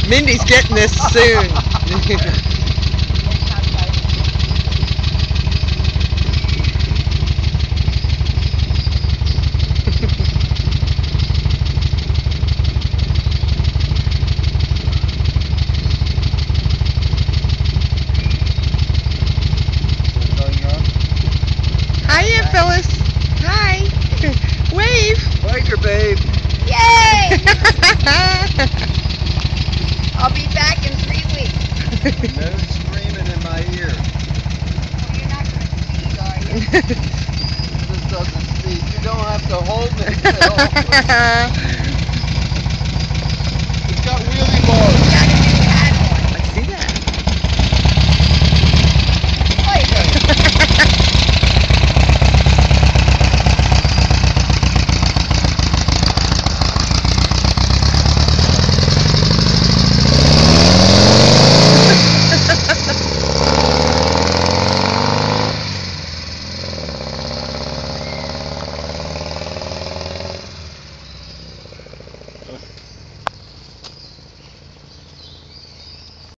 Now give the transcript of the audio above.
Mindy's getting this soon. Hiya, Phyllis. Hi. Wave. Biker babe. Yay! I'll be back in 3 weeks. No screaming in my ear. Oh, you're not going to speak, are you? This doesn't speak. You don't have to hold me, Phil.